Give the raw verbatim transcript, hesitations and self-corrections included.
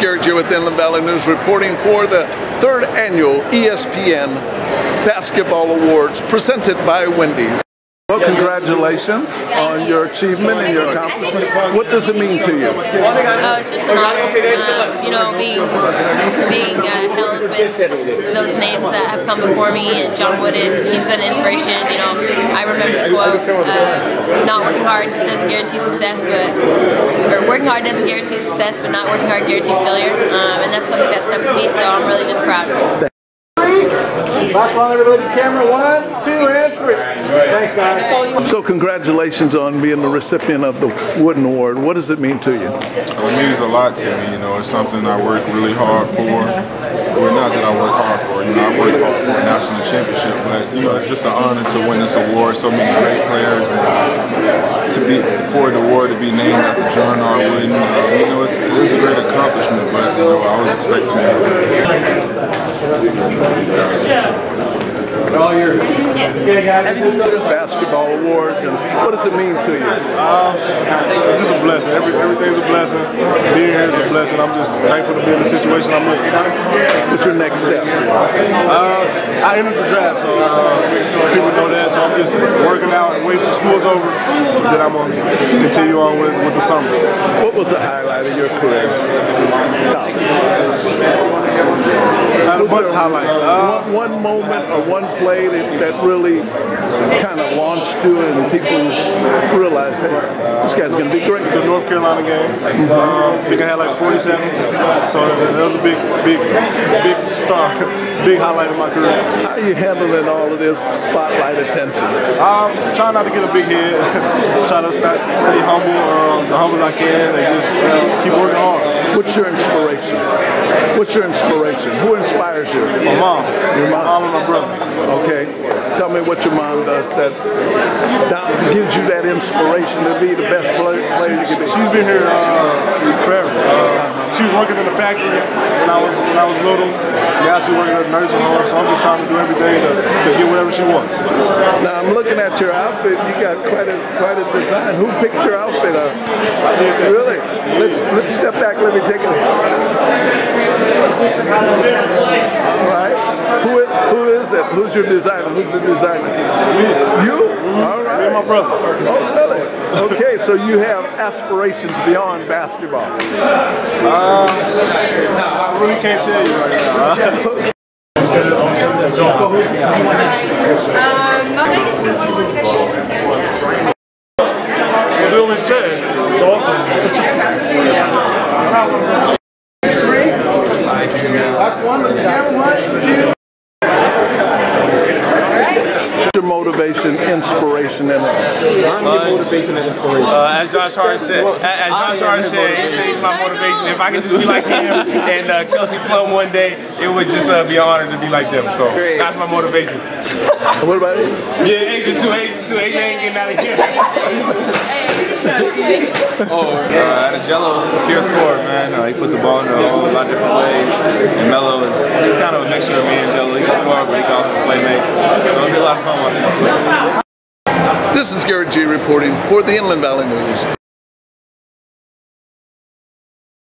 Garrett G with Inland Valley News reporting for the third annual E S P N Basketball Awards presented by Wendy's. Well, congratulations on your achievement and your accomplishment. What does it mean to you? Oh, it's just an honor, um, you know, being being uh, held with those names that have come before me, and John Wooden, he's been an inspiration. You know, I remember the quote, uh, not working hard doesn't guarantee success, but, or working hard doesn't guarantee success, but not working hard guarantees failure, um, and that's something that stuck with me, so I'm really just proud. Last one, everybody, the camera. One, two, and three. Thanks, guys. So congratulations on being the recipient of the Wooden Award. What does it mean to you? It means a lot to me. You know, it's something I work really hard for. Well, not that I work hard for. You know, I work hard for a national championship, but you know, it's just an honor to win this award. So many great players, and to be for the award to be named after John R. Wooden. You know, it's, it's a great accomplishment, but you know, I was expecting that. All yours. Okay, guys. Basketball awards, and what does it mean to you? Um, it's just a blessing. Every, everything's a blessing. Being here is a blessing. I'm just thankful to be in the situation I'm in. What's your next step? Uh, I entered the draft, so uh, people know that. So I'm just working out and waiting till school's over. Then I'm gonna continue on with, with the summer. What was the highlight of your career? I had a bunch of highlights. Uh, one, one moment or one play that, that really kind of launched you and people realized, hey, this guy's going to be great. The North Carolina game. Uh, I think I had like forty-seven. So that was a big, big, big star, big highlight of my career. How are you handling all of this spotlight attention? Um, trying not to get a big head. Trying to stay, stay humble, um, as humble as I can, and just uh, keep working hard. What's your inspiration? What's your inspiration? Who inspires you? My mom. Your mom? My mom and my brother. Okay. Tell me what your mom does that gives you that inspiration to be the best player you can be. She's been here uh, forever. Uh, she was working in the factory when I was when I was little. Now she's working at a nursing home, so I'm just trying to do everything to, to get whatever she wants. Now I'm looking at your outfit. You got quite a quite a design. Who picked your outfit up? Really? Let's let's step back. Let me take it. All right. Who is, who is it? Who's your designer? Who's the designer? You? All right. Me and my brother. Oh, really? Okay, so you have aspirations beyond basketball. Uh, I really can't tell you right now. Well, they always said it's, it's awesome. Your motivation, inspiration, and uh, motivation and inspiration. Uh, as Josh Hart said, as Josh Hart said, he said he's my motivation. If I could just be like him and uh, Kelsey, Plum one day, it would just uh, be an honor to be like them. So that's my motivation. What about it? Yeah, Asian two, Asian two, Asian ain't getting out of here. Oh, uh, Jello is a pure scorer, man. Uh, he put the ball in a whole lot of different ways. And Melo is he's kind of a mixture of me and Jello. He can score, but he can also play make. So it'll be a lot of fun watching him play. This is Garrett G reporting for the Inland Valley News.